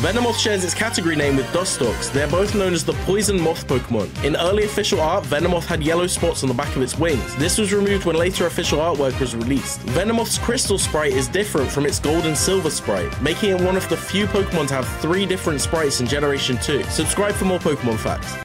Venomoth shares its category name with Dustox. They are both known as the poison moth Pokemon. In early official art, Venomoth had yellow spots on the back of its wings. This was removed when later official artwork was released. Venomoth's crystal sprite is different from its gold and silver sprite, making it one of the few Pokemon to have 3 different sprites in Generation 2. Subscribe for more Pokemon facts.